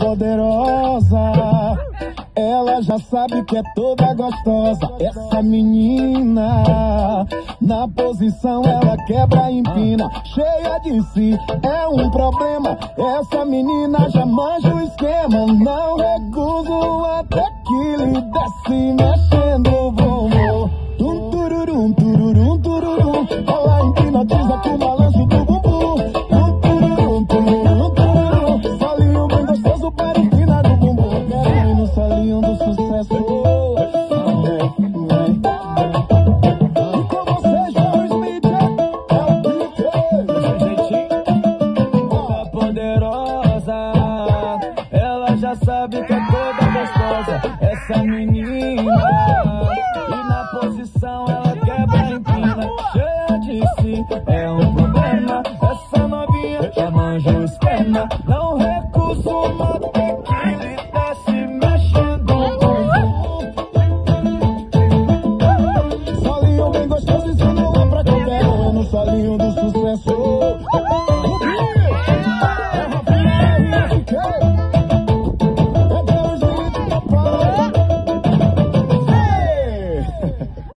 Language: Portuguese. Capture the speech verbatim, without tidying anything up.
poderosa, ela já sabe que é toda gostosa. Essa menina, na posição ela quebra e empina, cheia de si, é um problema. Essa menina já manja o esquema, não recuso até que lhe desce mexendo o bumbum. Tum tururum, tururum, tururum, ela hipnotiza com o balanço do bumbum. Tum tururum, tururum, tururum, solinho bem gostoso para empinar do bumbum. Quero ir no solinho do sucesso. E com vocês, João Smith, é o Peter. Ela poderosa, ela já sabe que é toda gostosa. Essa menina, e na posição ela quebra e empina, cheia de si, é um problema. Essa novinha já manja o esquema, não recuso até que lhe desce mexendo o bumbum. Solinho bem gostoso, isso não é pra qualquer um, é no solinho do sucesso.